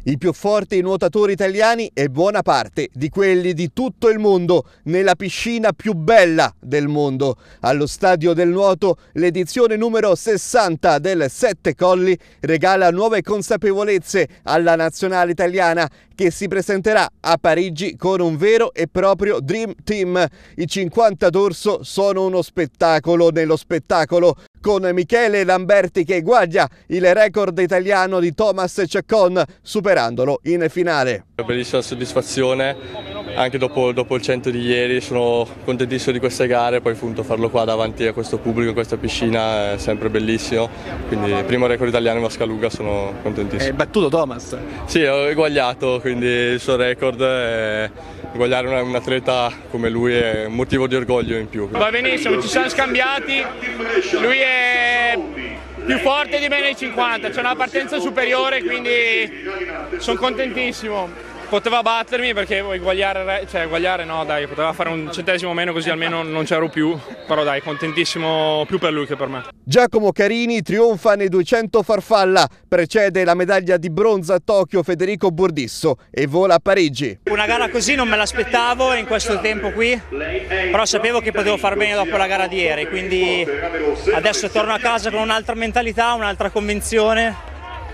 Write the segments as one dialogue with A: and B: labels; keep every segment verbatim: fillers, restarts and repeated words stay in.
A: I più forti nuotatori italiani e buona parte di quelli di tutto il mondo nella piscina più bella del mondo. Allo Stadio del Nuoto l'edizione numero sessanta del Sette Colli regala nuove consapevolezze alla nazionale italiana che si presenterà a Parigi con un vero e proprio Dream Team. I cinquanta d'orso sono uno spettacolo nello spettacolo, con Michele Lamberti che eguaglia il record italiano di Thomas Chacon, superandolo in finale.
B: Bellissima soddisfazione, anche dopo, dopo il cento di ieri, sono contentissimo di queste gare, poi appunto farlo qua davanti a questo pubblico, in questa piscina è sempre bellissimo, quindi primo record italiano in vasca lunga, sono contentissimo.
C: Hai battuto Thomas?
B: Sì, ho eguagliato, quindi il suo record, e eguagliare un, un atleta come lui è un motivo di orgoglio in più.
D: Va benissimo, ci siamo scambiati, lui è più forte di me nei cinquanta, c'è una partenza superiore, quindi sono contentissimo. Poteva battermi perché eguagliare, cioè eguagliare no dai, poteva fare un centesimo meno così almeno non c'ero più, però dai, contentissimo più per lui che per me.
A: Giacomo Carini trionfa nei duecento farfalla, precede la medaglia di bronzo a Tokyo Federico Burdisso e vola a Parigi.
E: Una gara così non me l'aspettavo in questo tempo qui, però sapevo che potevo far bene dopo la gara di ieri, quindi adesso torno a casa con un'altra mentalità, un'altra convinzione.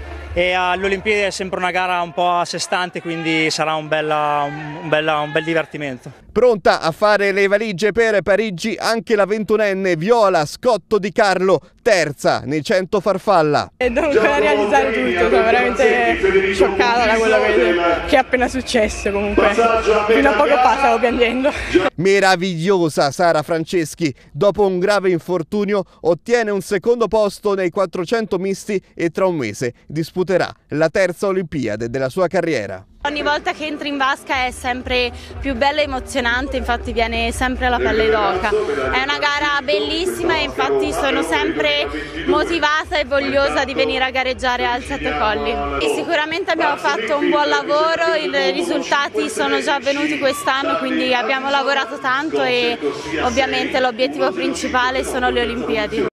E: E alle Olimpiadi è sempre una gara un po' a sé stante, quindi sarà un, bella, un, bella, un bel divertimento.
A: Pronta a fare le valigie per Parigi anche la ventunenne Viola Scotto Di Carlo, terza nei cento farfalla.
F: E devo ancora realizzare tutto, sono veramente scioccata da quello che, che è appena successo comunque. Fino a poco fa stavo piangendo.
A: Meravigliosa Sara Franceschi, dopo un grave infortunio ottiene un secondo posto nei quattrocento misti e tra un mese disputerà la terza Olimpiade della sua carriera.
G: Ogni volta che entri in vasca è sempre più bella e emozionante, infatti viene sempre la pelle d'oca. È una gara bellissima e infatti sono sempre motivata e vogliosa di venire a gareggiare al Sette Colli. E sicuramente abbiamo fatto un buon lavoro, i risultati sono già avvenuti quest'anno, quindi abbiamo lavorato tanto e ovviamente l'obiettivo principale sono le Olimpiadi.